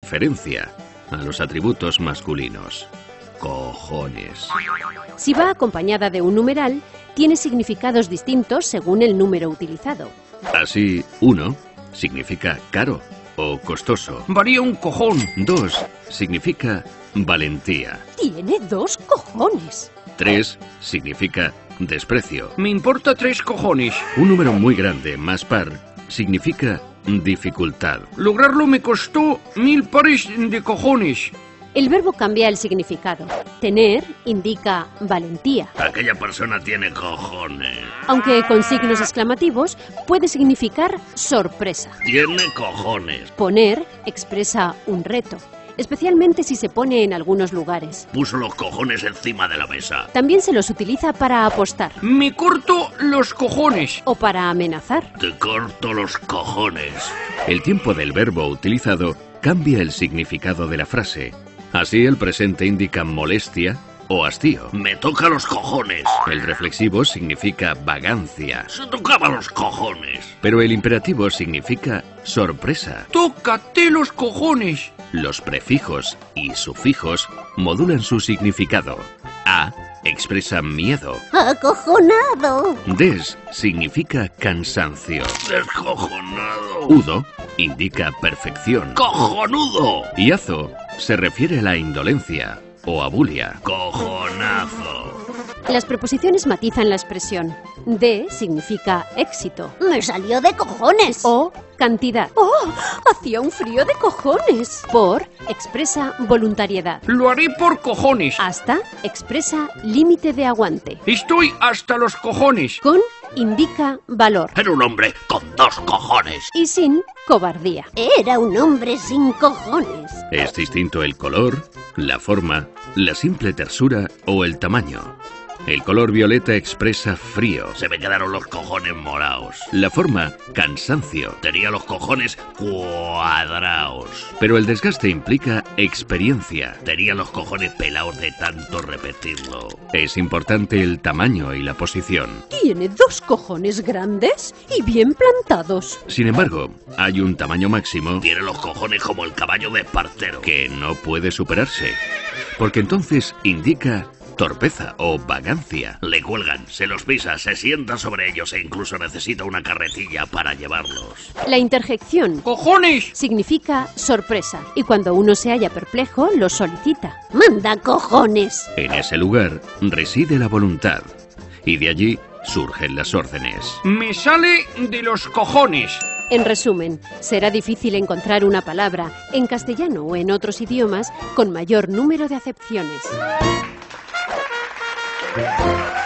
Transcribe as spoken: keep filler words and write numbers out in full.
referencia a los atributos masculinos. Cojones. Si va acompañada de un numeral, tiene significados distintos según el número utilizado. Así, uno significa caro o costoso. Varía un cojón. Dos significa valentía. Tiene dos cojones. Tres significa desprecio. Me importa tres cojones. Un número muy grande, más par, significa dificultad. Lograrlo me costó mil pares de cojones. El verbo cambia el significado. Tener indica valentía. Aquella persona tiene cojones. Aunque con signos exclamativos, puede significar sorpresa. Tiene cojones. Poner expresa un reto, especialmente si se pone en algunos lugares. Puso los cojones encima de la mesa. También se los utiliza para apostar Me corto los cojones. o para amenazar. Te corto los cojones. El tiempo del verbo utilizado cambia el significado de la frase. Así, el presente indica molestia o hastío. Me toca los cojones. El reflexivo significa vagancia. Se tocaba los cojones. Pero el imperativo significa sorpresa. Tócate los cojones. Los prefijos y sufijos modulan su significado. A expresa miedo. ¡Acojonado! Des significa cansancio. Descojonado. Udo indica perfección. ¡Cojonudo! Y azo se refiere a la indolencia o abulia. ¡Cojonazo! Las preposiciones matizan la expresión. De significa éxito ¡Me salió de cojones! o cantidad. ¡Oh! Hacía un frío de cojones. Por expresa voluntariedad. Lo haré por cojones. Hasta expresa límite de aguante. Estoy hasta los cojones. Con indica valor. Era un hombre con dos cojones. Y sin cobardía. Era un hombre sin cojones. Es distinto el color, la forma, la simple tersura o el tamaño. El color violeta expresa frío. Se me quedaron los cojones morados. La forma, cansancio. Tenía los cojones cuadrados. Pero el desgaste implica experiencia. Tenía los cojones pelados de tanto repetirlo. Es importante el tamaño y la posición. Tiene dos cojones grandes y bien plantados. Sin embargo, hay un tamaño máximo. Tiene los cojones como el caballo de Espartero, que no puede superarse. Porque entonces indica torpeza o vagancia. Le cuelgan, se los pisa, se sienta sobre ellos e incluso necesita una carretilla para llevarlos. La interjección ¡Cojones! significa sorpresa y cuando uno se halla perplejo, lo solicita. ¡Manda cojones! En ese lugar reside la voluntad y de allí surgen las órdenes. Me sale de los cojones. En resumen, será difícil encontrar una palabra en castellano o en otros idiomas con mayor número de acepciones. Yeah.